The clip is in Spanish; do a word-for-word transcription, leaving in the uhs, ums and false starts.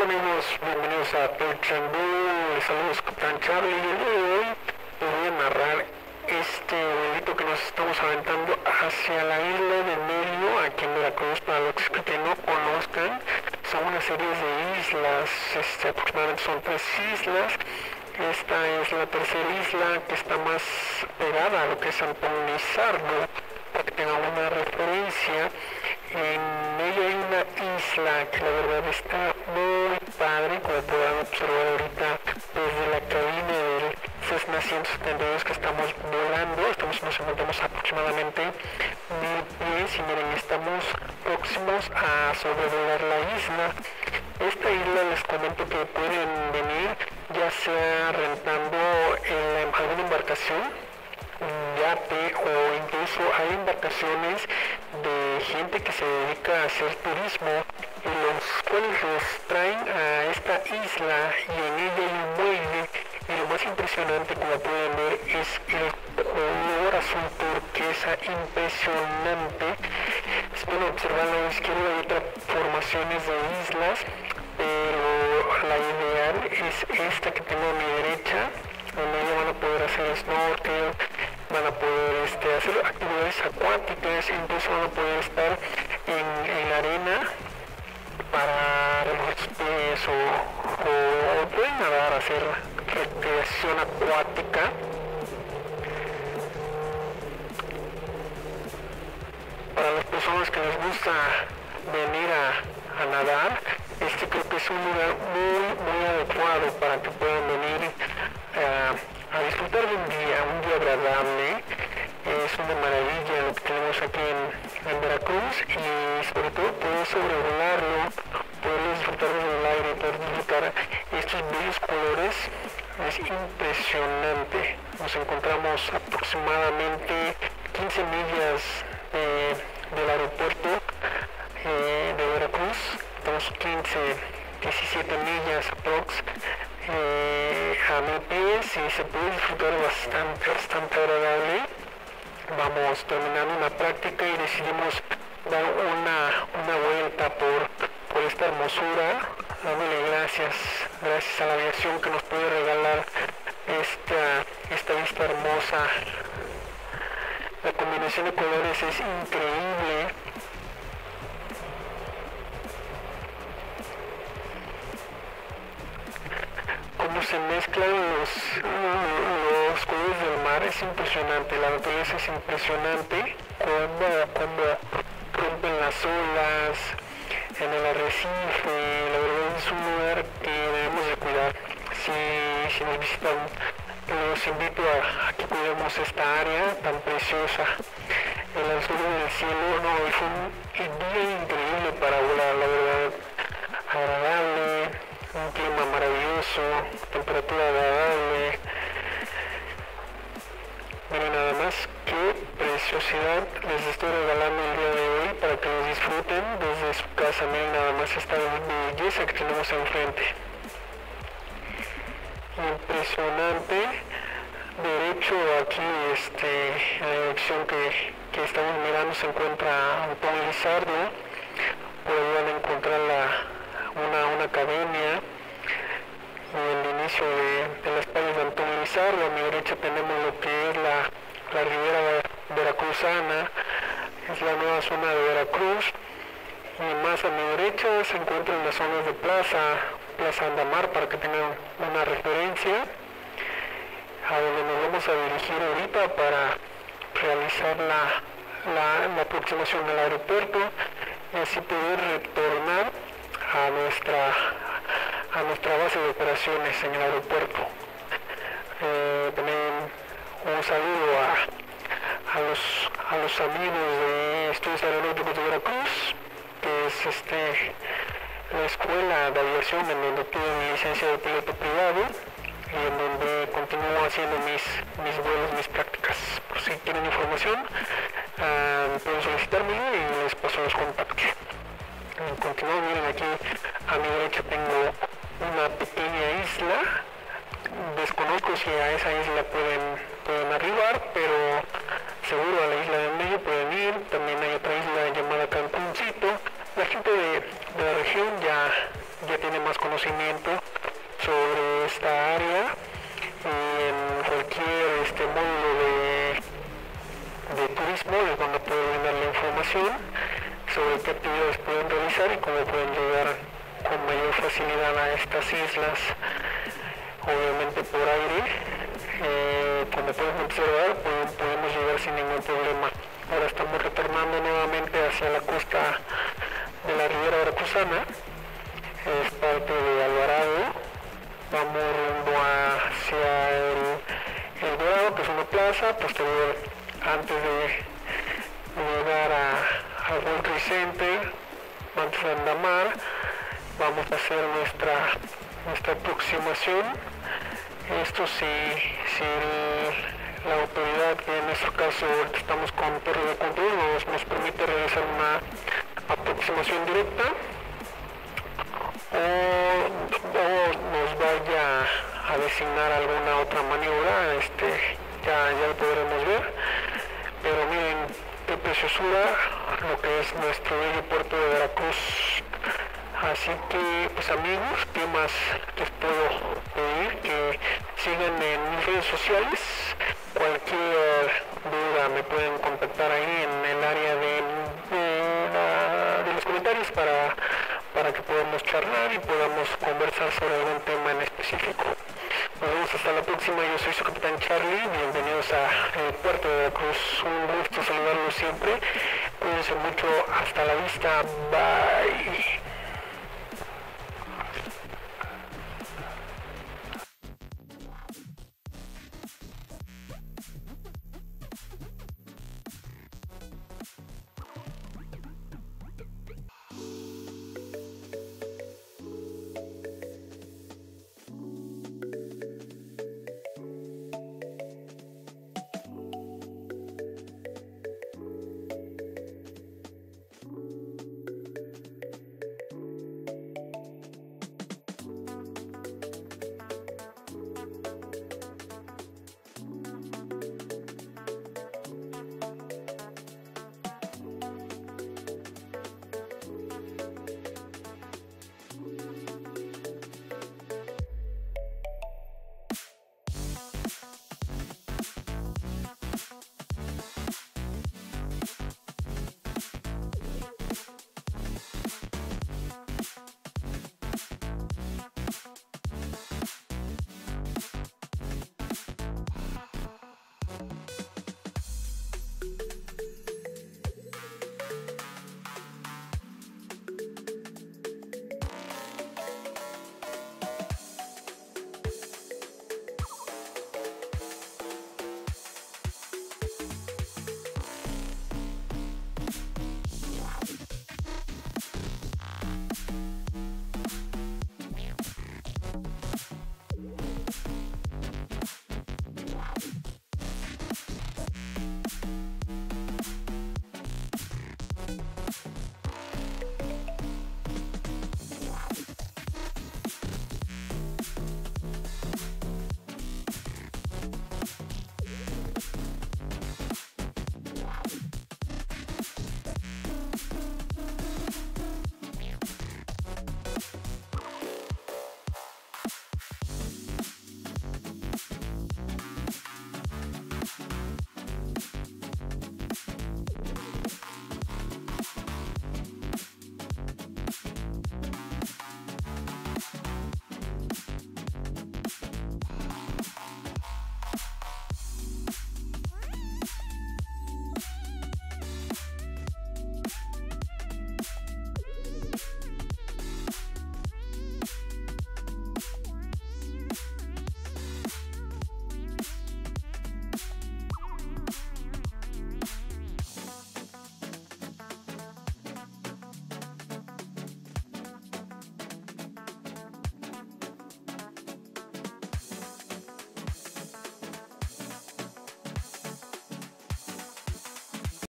Hola amigos, bienvenidos a Pelchandú, les saludos Capitán Charlie y el día de hoy les voy a narrar este vuelito que nos estamos aventando hacia la isla de Medio, aquí en Veracruz. Para los que no conozcan, son una serie de islas, este, aproximadamente son tres islas. Esta es la tercera isla que está más pegada a lo que es Antón Lizardo, para que tengan una referencia. En ella hay una isla que la verdad está muy padre, como podrán observar ahorita desde la cabina del Cessna ciento setenta y dos que estamos volando. Estamos, nos encontramos aproximadamente mil pies y miren, estamos próximos a sobrevolar la isla. Esta isla les comento que pueden venir ya sea rentando en alguna embarcación, yate, o incluso hay embarcaciones de gente que se dedica a hacer turismo, y los cuales los traen a esta isla y en ella hay un muelle, y lo más impresionante, como pueden ver, es el color azul turquesa impresionante. Si pueden observar a la izquierda hay otras formaciones de islas, pero la ideal es esta que tengo a mi derecha. En ella van a poder hacer snorkel, van a poder este, hacer actividades acuáticas, incluso van a poder estar en, en la arena para relajar sus pies, o, o, o pueden nadar, hacer recreación acuática. Para las personas que les gusta venir a, a nadar, este creo que es un lugar muy, muy adecuado para que puedan venir a, a disfrutar de un día, un día agradable. Es una maravilla lo que tenemos aquí en, en Veracruz, y sobre todo poder sobrevolarlo, poder disfrutar del aire, poder disfrutar estos bellos colores. Es impresionante. Nos encontramos aproximadamente quince millas de, del aeropuerto eh, de Veracruz. Estamos quince, diecisiete millas aprox eh, a mil pies, y se puede disfrutar bastante, bastante agradable. Vamos terminando una práctica y decidimos dar una, una vuelta por, por esta hermosura, dándole gracias, gracias a la aviación que nos puede regalar esta, esta vista hermosa. La combinación de colores es increíble. Cómo se mezclan los, los colores del mar es impresionante, la naturaleza es impresionante, cómo, cómo rompen las olas en el arrecife. La verdad es un lugar que debemos de cuidar. Si, si nos visitan, los invito a, a que cuidemos esta área tan preciosa. El azul del cielo, no, fue un, un día increíble para volar, la verdad, agradable. Un clima maravilloso, temperatura agradable. Miren nada más qué preciosidad les estoy regalando el día de hoy para que los disfruten desde su casa. Miren nada más esta belleza que tenemos enfrente. Impresionante. Derecho aquí, este, en la dirección que, que estamos mirando se encuentra Antón Lizardo. Por ahí van a encontrar la Una, una academia y el inicio de, de las playas de Antón Lizardo. A mi derecha tenemos lo que es la, la ribera veracruzana, es la nueva zona de Veracruz, y más a mi derecha se encuentran las zonas de Plaza, Plaza Andamar, para que tengan una referencia, a donde nos vamos a dirigir ahorita para realizar la, la, la aproximación al aeropuerto, y así poder retornar a nuestra, a nuestra base de operaciones en el aeropuerto. Eh, también un saludo a, a, los, a los amigos de Estudios Aeronáuticos de Veracruz, que es este, la escuela de aviación en donde tuve mi licencia de piloto privado y en donde continúo haciendo mis, mis vuelos, mis prácticas. Por si quieren información, uh, pueden solicitármelo y les paso los contactos. Continuamos, miren, aquí a mi derecha tengo una pequeña isla. Desconozco si a esa isla pueden, pueden arribar, pero seguro a la isla del medio pueden ir. También hay otra isla llamada Cancuncito. La gente de, de la región ya, ya tiene más conocimiento sobre esta área, y en cualquier este módulo de, de turismo les van a poder brindar la información sobre qué actividades pueden realizar y cómo pueden llegar con mayor facilidad a estas islas, obviamente por aire. Eh, como pueden observar, podemos llegar sin ningún problema. Ahora estamos retornando nuevamente hacia la costa de la Riviera Veracruzana, es parte de Alvarado. Vamos rumbo hacia el, el Dorado, que es una plaza posterior antes de llegar a, al World Trade Center, antes de Andamar. Vamos a hacer nuestra, nuestra aproximación. Esto si, si el, la autoridad, que en nuestro caso estamos con torre de control, nos, nos permite realizar una aproximación directa, o, o nos vaya a designar alguna otra maniobra, este, ya, ya lo podremos ver. Pero miren qué preciosura lo que es nuestro bello puerto de Veracruz. Así que, pues amigos, ¿qué más les puedo pedir? Que sigan en mis redes sociales. Cualquier duda me pueden contactar ahí en el área de, de, la, de los comentarios para, para que podamos charlar y podamos conversar sobre algún tema en específico. Nos vemos hasta la próxima. Yo soy su capitán Charlie. Bienvenidos a el puerto de Veracruz. Un gusto saludarlos siempre. Cuídense mucho. Hasta la vista. Bye.